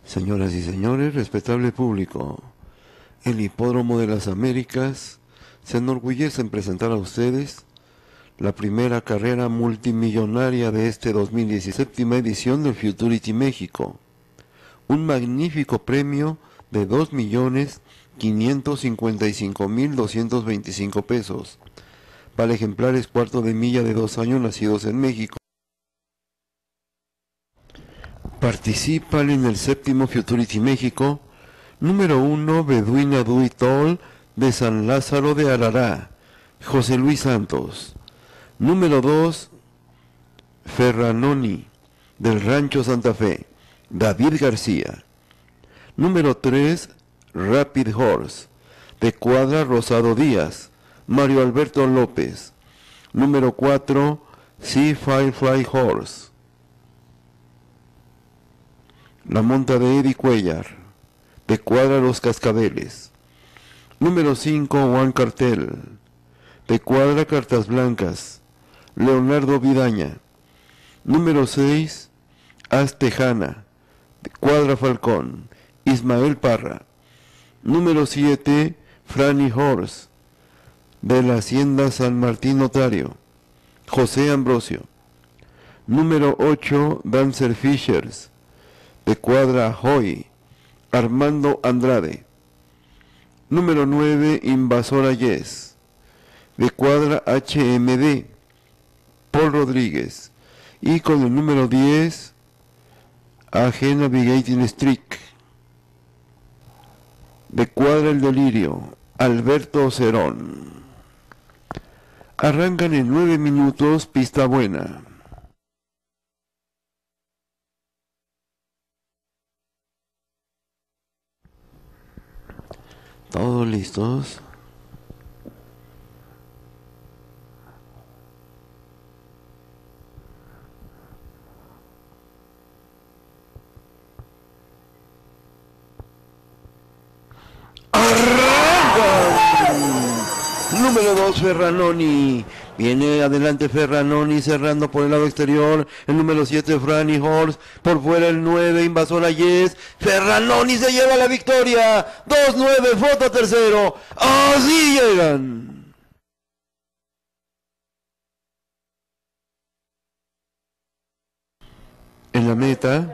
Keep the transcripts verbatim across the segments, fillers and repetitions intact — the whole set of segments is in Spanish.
Señoras y señores, respetable público, el Hipódromo de las Américas se enorgullece en presentar a ustedes la primera carrera multimillonaria de este dos mil diecisiete, séptima edición del Futurity México. Un magnífico premio de dos millones quinientos cincuenta y cinco mil doscientos veinticinco pesos para ejemplares cuarto de milla de dos años nacidos en México. Participan en el séptimo Futurity México, número uno, Beduina Do It All de San Lázaro de Arará, José Luis Santos. Número dos, Ferranoni, del Rancho Santa Fe, David García. Número tres, Rapid Horse, de Cuadra Rosado Díaz, Mario Alberto López. Número cuatro, Sea Firefly Horse, la monta de Eddie Cuellar, de Cuadra Los Cascabeles. Número cinco, Juan Cartel, de Cuadra Cartas Blancas, Leonardo Vidaña. Número seis, Haz Tejana, de Cuadra Falcón, Ismael Parra. Número siete, Franny Horse, de la Hacienda San Martín Notario, José Ambrosio. Número ocho, Dancer Fishers, de Cuadra Hoy, Armando Andrade. Número nueve, Invasora Yes, de Cuadra H M D, Paul Rodríguez. Y con el número diez, Agen Navigating Streak, de Cuadra El Delirio, Alberto Cerón. Arrancan en nueve minutos, pista buena. ¿Todos listos? Número dos, Ferranoni. Viene adelante Ferranoni cerrando por el lado exterior. El número siete, Franny Horse. Por fuera el nueve, Invasora Yes. Ferranoni se lleva la victoria. dos nueve, foto tercero. Así llegan. En la meta,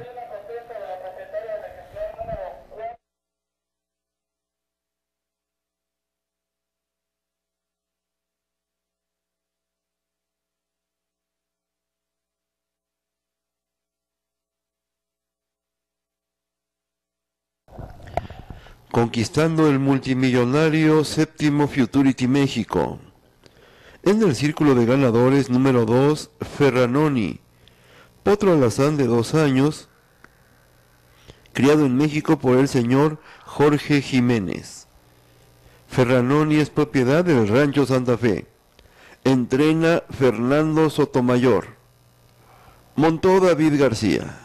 conquistando el multimillonario séptimo Futurity México. En el círculo de ganadores, número dos, Ferranoni, potro alazán de dos años, criado en México por el señor Jorge Jiménez. Ferranoni es propiedad del Rancho Santa Fe. Entrena Fernando Sotomayor. Montó David García.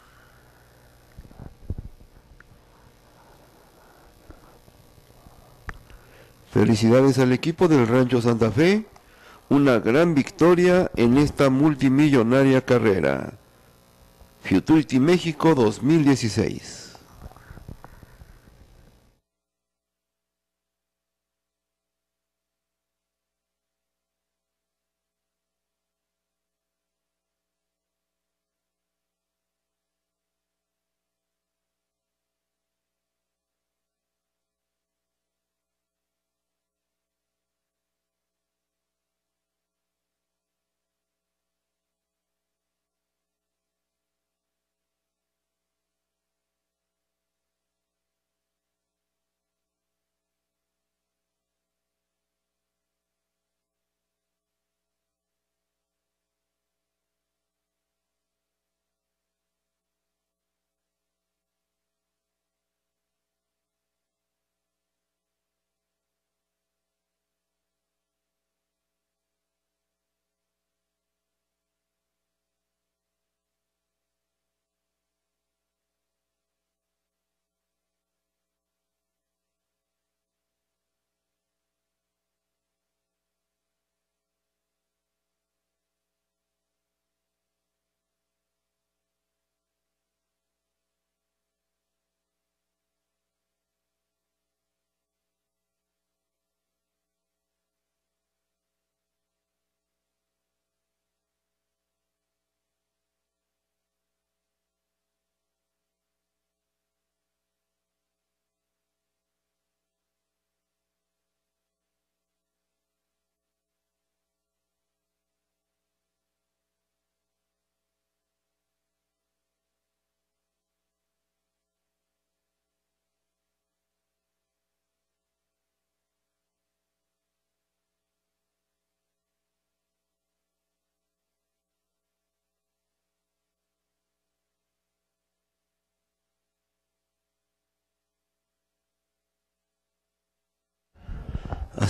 Felicidades al equipo del Rancho Santa Fe, una gran victoria en esta multimillonaria carrera. Futurity México dos mil dieciséis.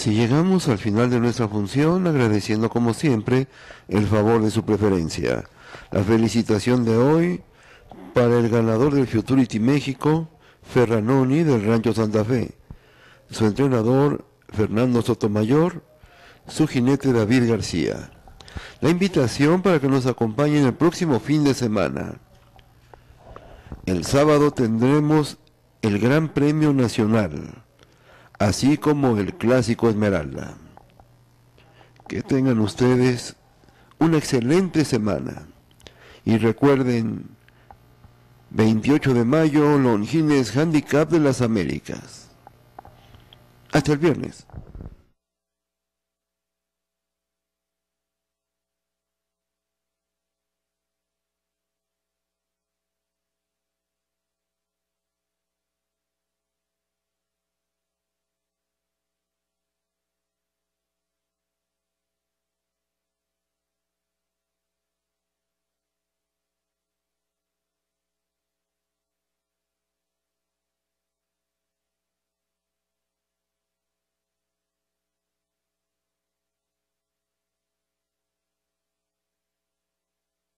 Así llegamos al final de nuestra función, agradeciendo como siempre el favor de su preferencia. La felicitación de hoy para el ganador del Futurity México, Ferranoni del Rancho Santa Fe, su entrenador Fernando Sotomayor, su jinete David García. La invitación para que nos acompañen el próximo fin de semana. El sábado tendremos el Gran Premio Nacional, así como el Clásico Esmeralda. Que tengan ustedes una excelente semana. Y recuerden, veintiocho de mayo, Longines Handicap de las Américas. Hasta el viernes.